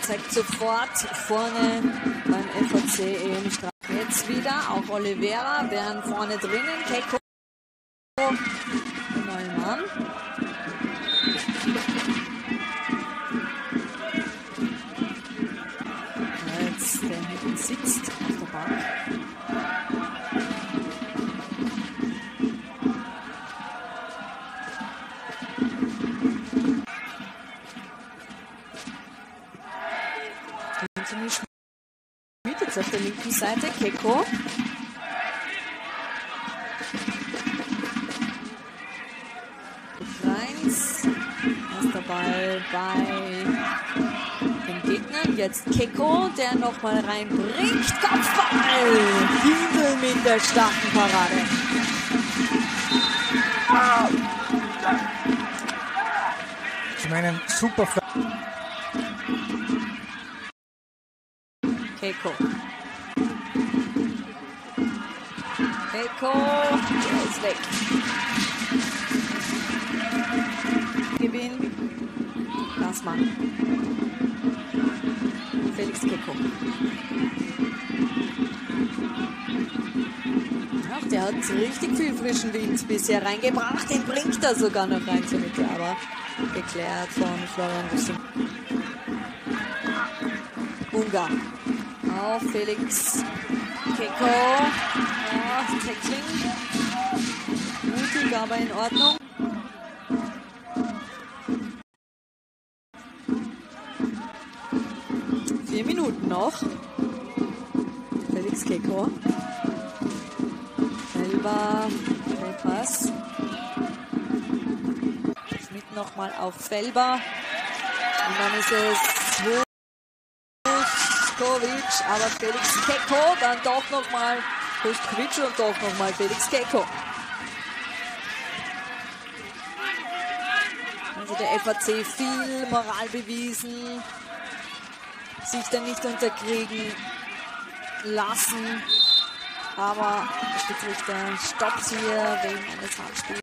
zeigt sofort vorne beim FAC eben Strafe. Jetzt wieder auch Oliveira, wären vorne drinnen. Keiko, der neue Mann. Jetzt der hinten sitzt auf der Bank. Anthony Schmidt jetzt auf der linken Seite. Keiko. Reins. Erster Ball bei den Gegnern. Jetzt Keiko, der nochmal reinbringt. Kopfball! Hindel mit der starken Parade. Ich meine, super. Keiko. Keiko, der ist weg. Gewinn. Gassmann. Felix Keiko. Ach, der hat richtig viel frischen Wind bisher reingebracht. Den bringt er sogar noch rein zur Mitte, aber geklärt von Florian Rüssel. Ungar. Auf Felix Keiko. Ja, Tackling. Mutig, aber in Ordnung. Vier Minuten noch. Felix Keiko. Felber. Pass. Schmidt nochmal auf Felber. Und dann ist es Puskovic, aber Felix Keiko, dann doch nochmal Puskovic und doch nochmal Felix Keiko. Also der FAC viel Moral bewiesen, sich dann nicht unterkriegen lassen, aber der Schiedsrichter stoppt hier wegen eines Handspiels.